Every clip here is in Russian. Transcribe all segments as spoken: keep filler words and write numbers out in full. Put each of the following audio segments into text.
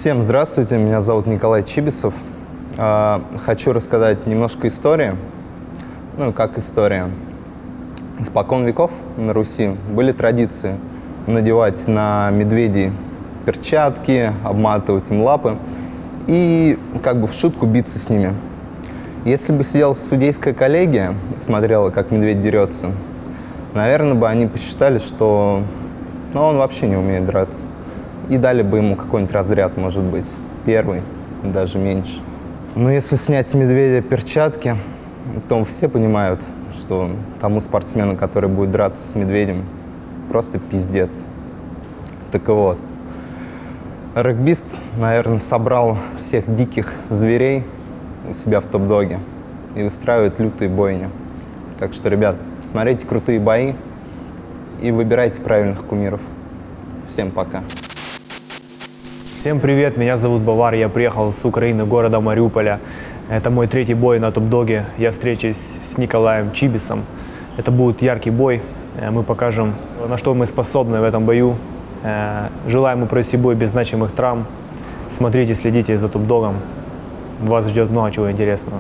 Всем здравствуйте, меня зовут Николай Чибисов. Хочу рассказать немножко истории, ну как история. Испокон веков на Руси были традиции надевать на медведей перчатки, обматывать им лапы и как бы в шутку биться с ними. Если бы сидела судейская коллегия и смотрела, как медведь дерется, наверное, бы они посчитали, что ну, он вообще не умеет драться. И дали бы ему какой-нибудь разряд, может быть, первый, даже меньше. Но если снять с медведя перчатки, то все понимают, что тому спортсмену, который будет драться с медведем, просто пиздец. Так и вот, регбист, наверное, собрал всех диких зверей у себя в топ-доге и устраивает лютые бойни. Так что, ребят, смотрите крутые бои и выбирайте правильных кумиров. Всем пока. Всем привет, меня зовут Бавар, я приехал с Украины, города Мариуполя. Это мой третий бой на топ-доге. Я встречусь с Николаем Чибисом. Это будет яркий бой. Мы покажем, на что мы способны в этом бою. Желаем ему провести бой без значимых травм. Смотрите, следите за топ-догом. Вас ждет много чего интересного.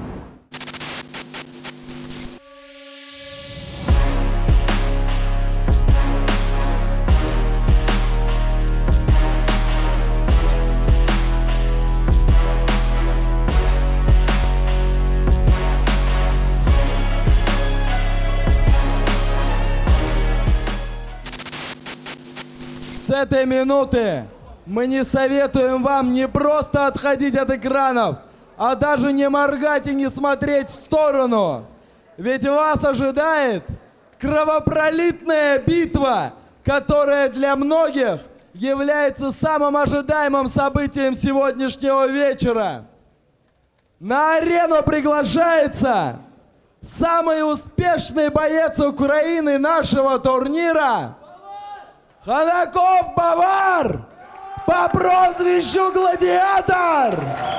С этой минуты мы не советуем вам не просто отходить от экранов, а даже не моргать и не смотреть в сторону. Ведь вас ожидает кровопролитная битва, которая для многих является самым ожидаемым событием сегодняшнего вечера. На арену приглашается самый успешный боец Украины нашего турнира Ханаков Бавар по прозвищу Гладиатор!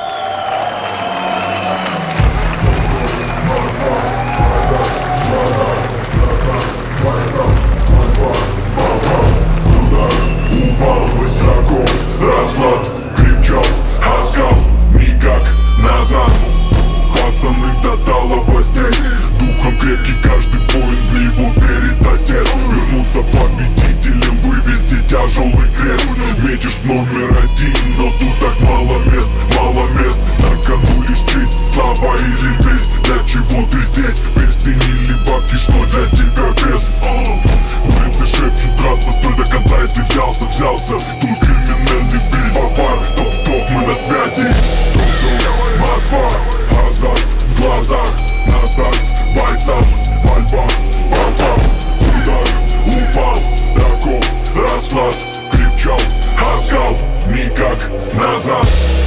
Упал высоко, разклад, кричал, хаскал, никак назад. Пацаны до талого здесь, духом крепкий каждый воин, в него верит отец. Вернуться победителем, вывести тяжелый крест. Метишь в номер один, но тут так мало мест, мало мест. На кону лишь честь, слава или месть. Для чего ты здесь? Перстень или бабки, что для тебя без? Улицы шепчут, драться, стой до конца, если взялся, взялся. Тут криминальный биль, Бавар, топ-топ, мы на связи. Топ-топ, Москва, азарт в глазах, на старт бойцам, пальба, пам-пам. Удар, упал, таков, расклад, кричал, хаскал, никак назад.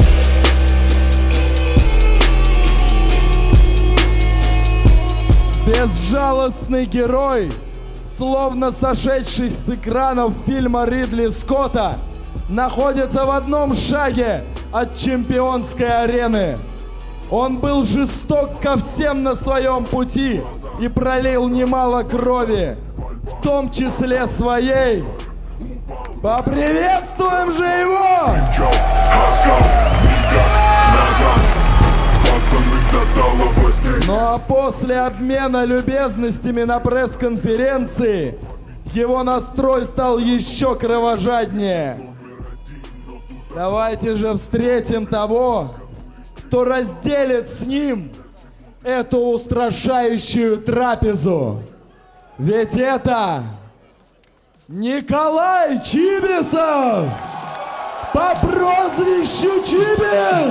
Безжалостный герой, словно сошедший с экранов фильма Ридли Скотта, находится в одном шаге от чемпионской арены. Он был жесток ко всем на своем пути и пролил немало крови, в том числе своей. Поприветствуем же его! Ну а после обмена любезностями на пресс-конференции его настрой стал еще кровожаднее. Давайте же встретим того, кто разделит с ним эту устрашающую трапезу. Ведь это Николай Чибисов по прозвищу Чибис!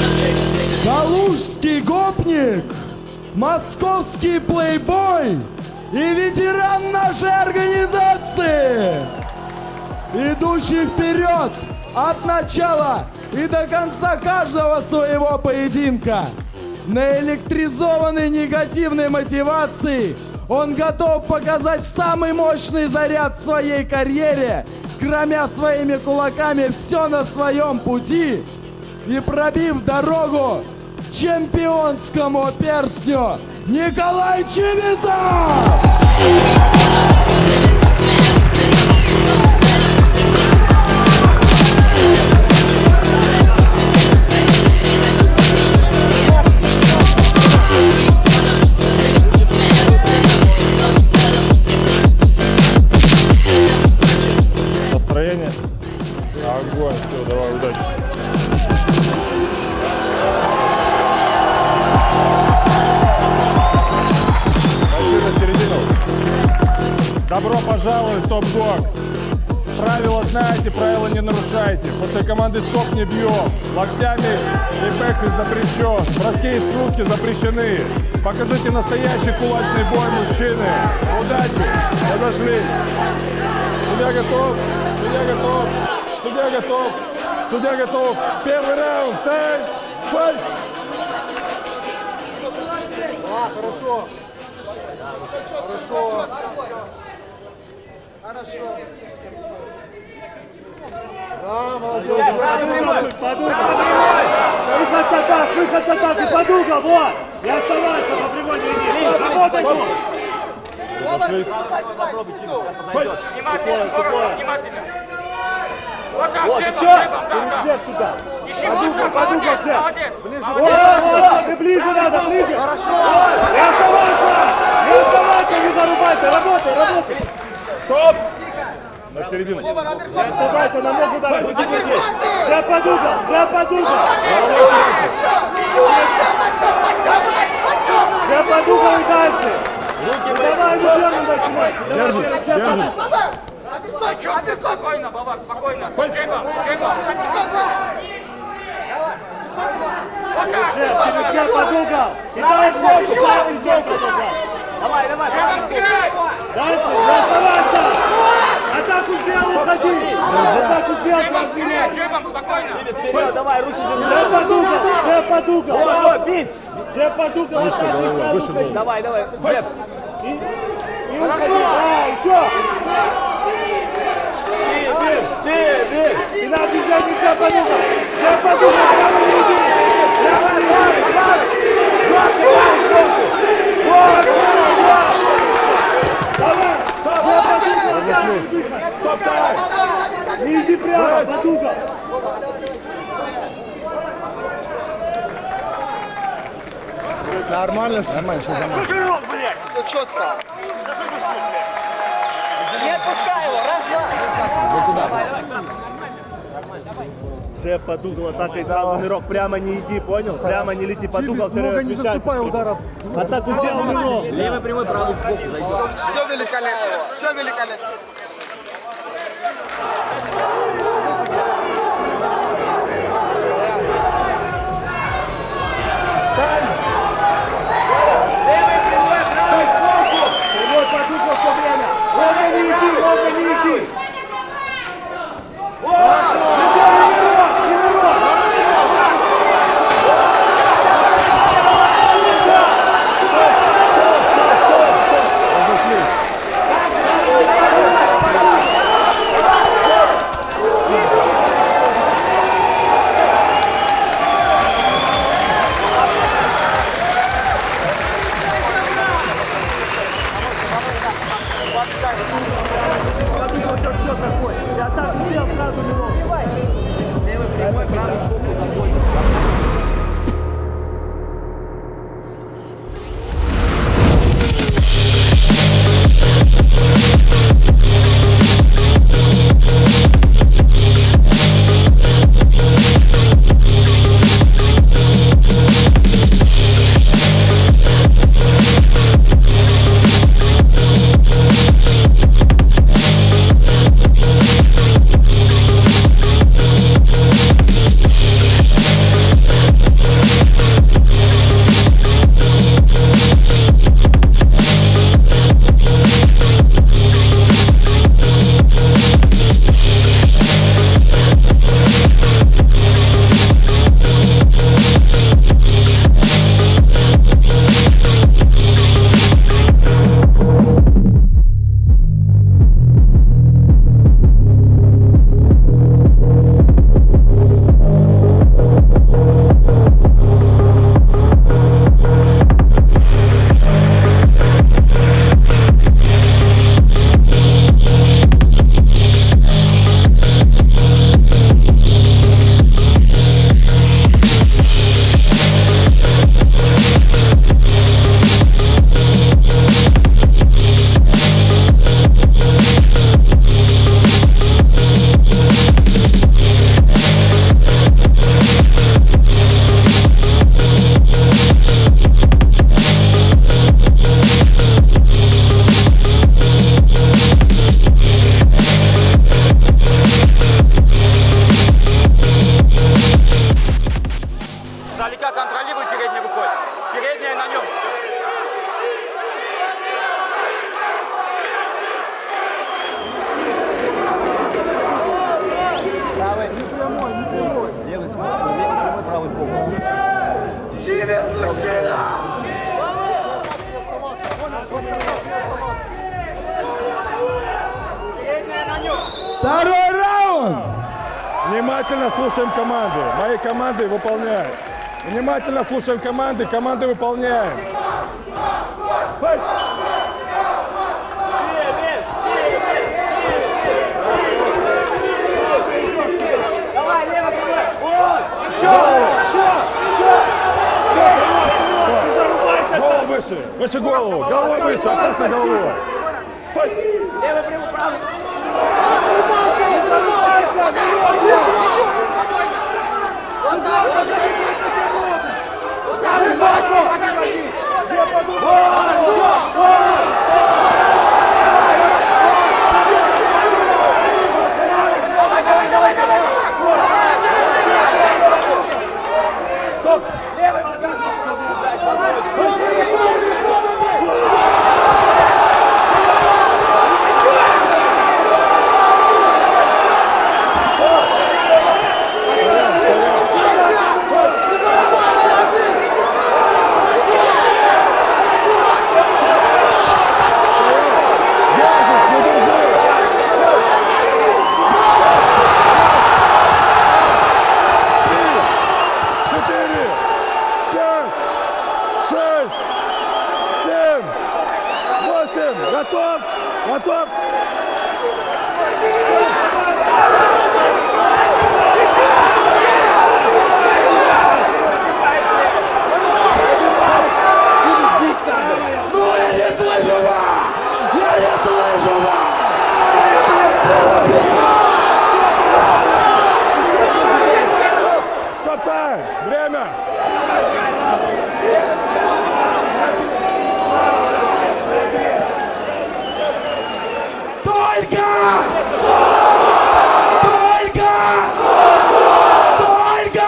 Калужский гопник, московский плейбой, и ветеран нашей организации, идущий вперед от начала и до конца каждого своего поединка. Наэлектризованный негативной мотивацией, он готов показать самый мощный заряд в своей карьере, громя своими кулаками все на своем пути и пробив дорогу чемпионскому перстню Николай Чибисов! Настроение? Огонь, все, давай, удачи. Пойти на середину. Добро пожаловать в топ-дог. Правила знаете, правила не нарушайте. После команды стоп не бьем. Локтями и бэкфист запрещен. Броски из трубки запрещены. Покажите настоящий кулачный бой, мужчины. Удачи, подошлись. Судья готов, судья готов, судья готов, судья готов. Первый раунд, тайм, файт! А, хорошо. Хорошо. Хорошо. Да, молодец. Выход с атак, выход с атаки под угол, вот! И оставайся по прямой линии. Работай, вот! Вот, еще! Перед туда! Под угол, под угол, ближе! Вот, ты ближе надо, ближе! Хорошо! И оставайся! Не оставайся, не зарубайся! Работай, работай! Стоп! На середину. Не оставайся, на ногу ударай! Я под угол, я под угол! Я под угол и дальше! Давай, не дернем начинай! Держись, держись! Спокойно, Бабак, спокойно. Джейба, Джейба. Я под угол! И дай сбоку, дай сбоку! Давай, давай! Дальше, не оставайся! Атаку сделал, уходи! Атаку сделал, сложнее! Джейбом, спокойно. Давай, руки держи! Я под угол! Я под угол! Давай, бить! Я под угол! Выше голову! Давай, давай! Джеб! И уходи! А, еще! Тебе! И на движение тебя под угол! Я под угол! Прямо не иди! Прямо не иди! Вот! Давай! Стоп, давай! Не иди прямо, под угол! Нормально, все нормально, все нормально. Все четко. Не отпускай его, раз, два. Давай, давай. Шеф под угол, атака и сразу нырок. Прямо не иди, понял? Прямо не лети под угол, все время смещайся. Ударов. Атаку сделал нырок. Левый прямой, правый сбоку. Все великолепно, все великолепно. Прямой под угол все время. Ровно не иди, ровно не иди. Еще не нырок, не нырок. Внимательно слушаем команды. Мои команды выполняем. Внимательно слушаем команды. Команды выполняем. Файт! Давай, лево, правой! Еще! Еще! Еще! Голову выше! Выше голову! Головой выше! Опасно головой! Файт! Левый, прямой, правый! Вот так! Вот так! Давай, давай, давай! Стоп! Левый, Готов! Готов! Ну я не слышу вас! Я не слышу вас! Стоп-тайм! Время! Только! Только! Только!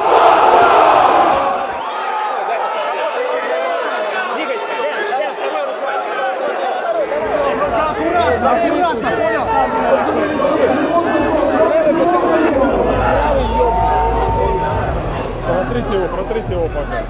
Аккуратно, аккуратно, понял? Протрите его, протрите его пока.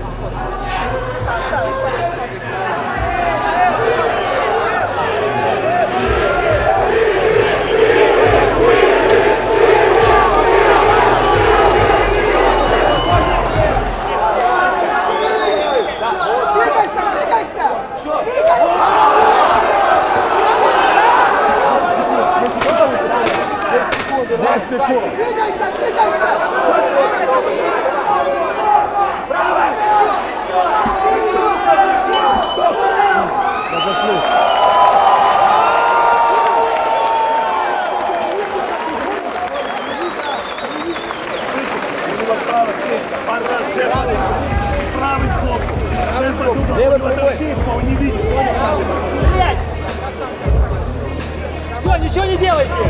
десять секунд. Двигайся, двигайся! Разошлись. Правый сбоку. Левый прямой. Он не видит. Блять! Все, ничего не делайте!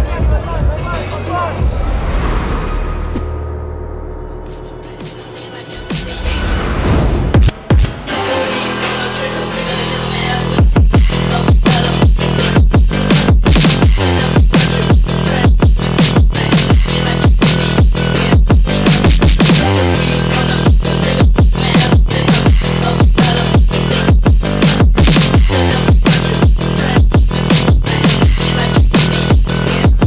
Yeah.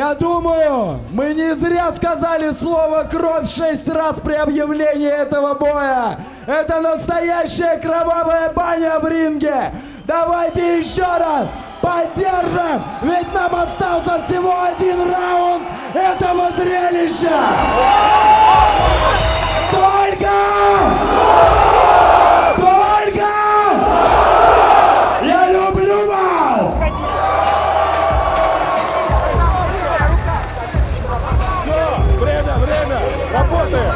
Я думаю, мы не зря сказали слово «кровь» шесть раз при объявлении этого боя. Это настоящая кровавая баня в ринге. Давайте еще раз поддержим, ведь нам остался всего один раунд этого зрелища. Только! Только! Я люблю вас! Все, время, время, работаем.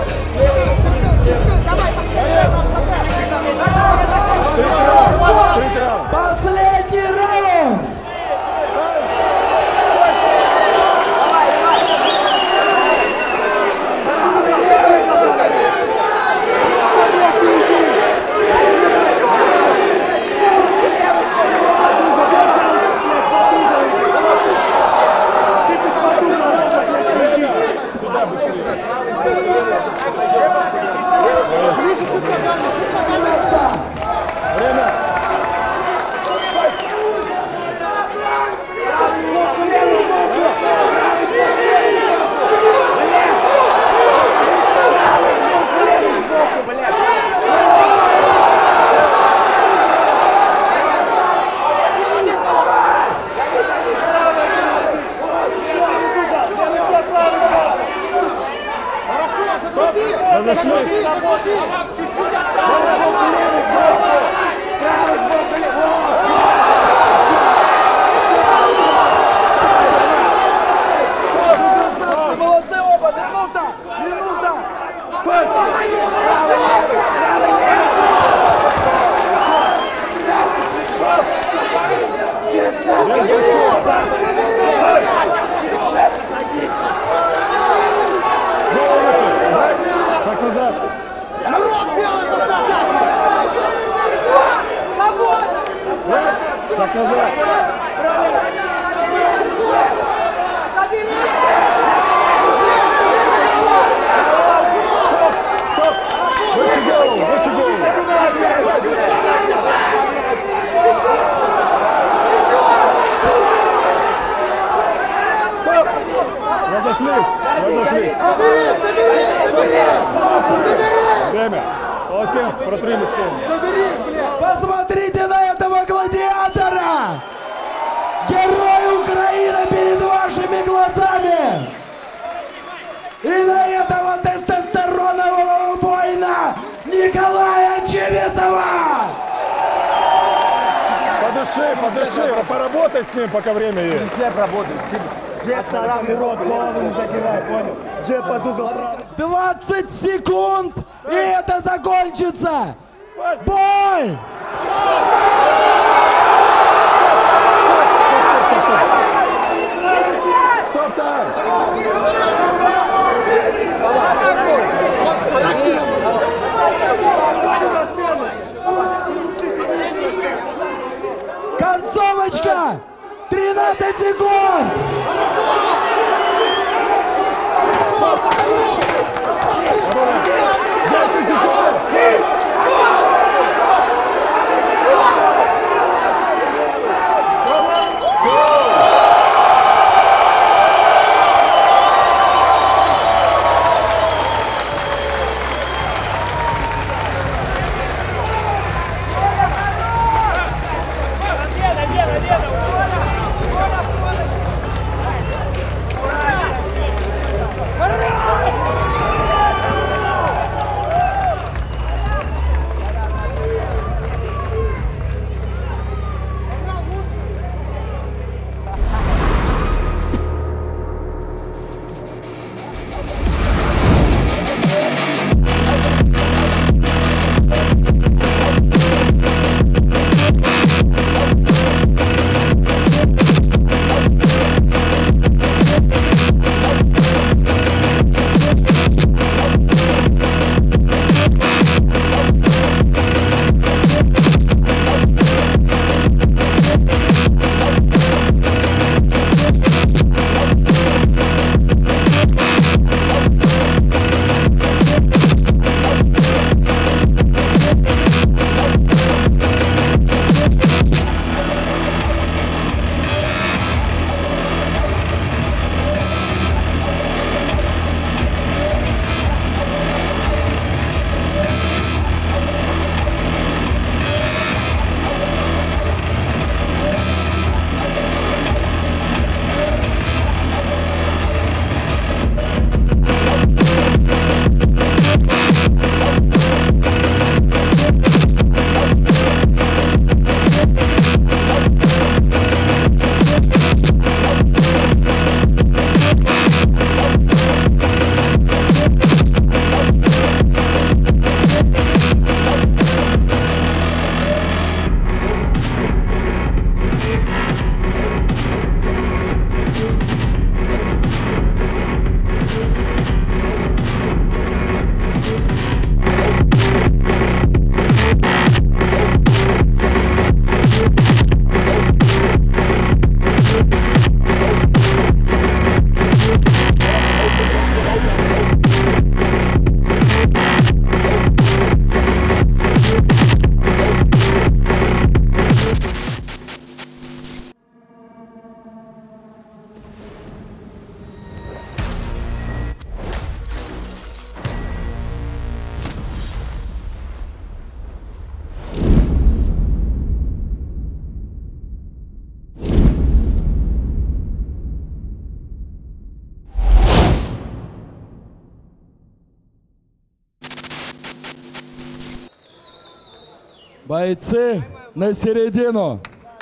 Последний раунд! Шаг назад. Шаг назад. Выше голову, выше голову. Разошлись, разошлись. Время. Полотенце, протри лицо. Посмотрите на этого гладиатора! Герой Украины перед вашими глазами! И на этого тестостеронового воина Николая Чибисова! Подыши, подыши, поработай с ним, пока время есть. Слеп работает. Джеб на равный рот, голову не закидай, понял? Джеб под угол правый. двадцать секунд, и это закончится! Бой! Стоп тайм! Концовочка! тринадцать секунд! двадцать секунд! Бойцы на середину.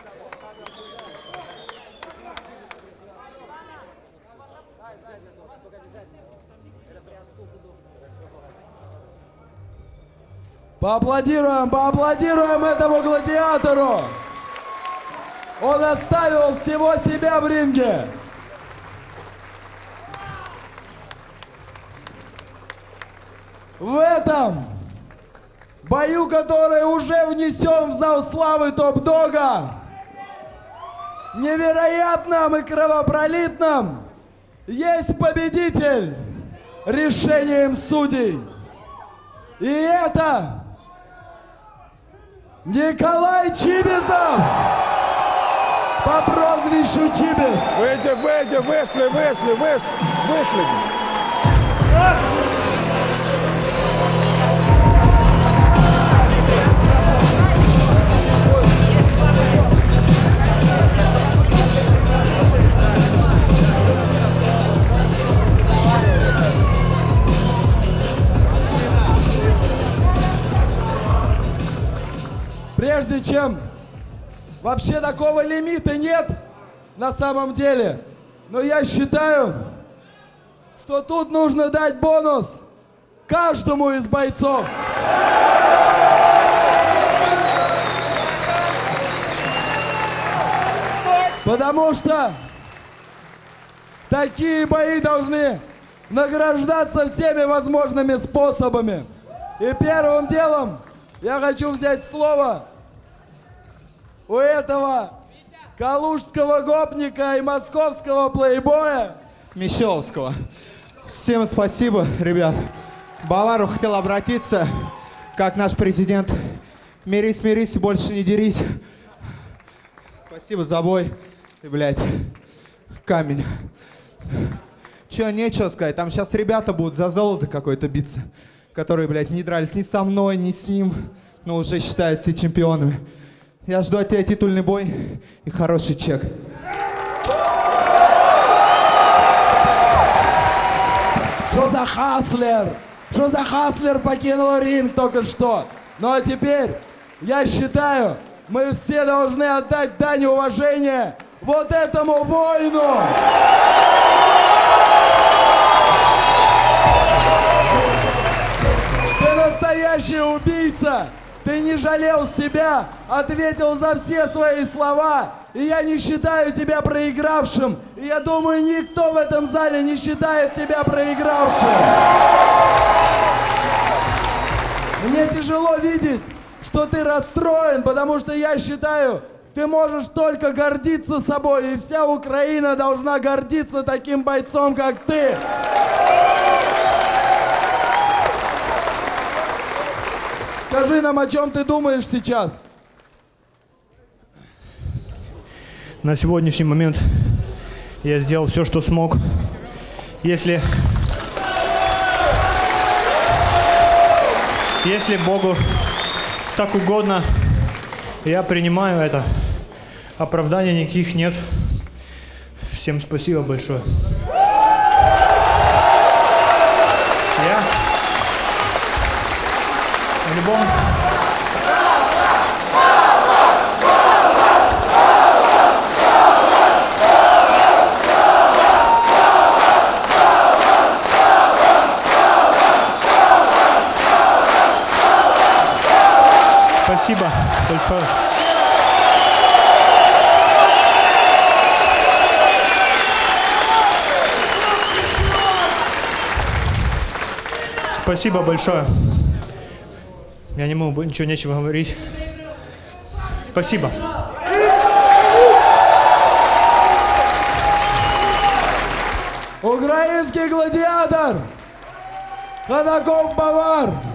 Поаплодируем, поаплодируем этому гладиатору. Он оставил всего себя в ринге. В этом бою, который уже внесен в зал славы Топ-Дога, невероятном и кровопролитном, есть победитель решением судей. И это Николай Чибисов по прозвищу Чибис. Выйди, выйди, вышли, вышли, вышли, вышли. Прежде чем... Вообще такого лимита нет на самом деле. Но я считаю, что тут нужно дать бонус каждому из бойцов. Потому что такие бои должны награждаться всеми возможными способами. И первым делом я хочу взять слово у этого калужского гопника и московского плейбоя Мещовского. Всем спасибо, ребят. Бавару хотел обратиться, как наш президент. Мирись, мирись, больше не дерись. Спасибо за бой. И, блядь, камень. Че, нечего сказать. Там сейчас ребята будут за золото какое-то биться, которые, блядь, не дрались ни со мной, ни с ним, но уже считают себя чемпионами. Я жду от тебя титульный бой и хороший чек. Что за хаслер? Что за хаслер покинул ринг только что? Ну а теперь, я считаю, мы все должны отдать дань уважения вот этому воину! Ты настоящий убийца! Ты не жалел себя, ответил за все свои слова, и я не считаю тебя проигравшим. И я думаю, никто в этом зале не считает тебя проигравшим. Мне тяжело видеть, что ты расстроен, потому что я считаю, ты можешь только гордиться собой, и вся Украина должна гордиться таким бойцом, как ты. Скажи нам, о чем ты думаешь сейчас? На сегодняшний момент я сделал все, что смог. Если, если Богу так угодно, я принимаю это. Оправданий никаких нет. Всем спасибо большое. Я в любом... Спасибо большое. Спасибо большое. Я не могу, ничего нечего говорить. Спасибо. Украинский гладиатор Ходаков Бавар.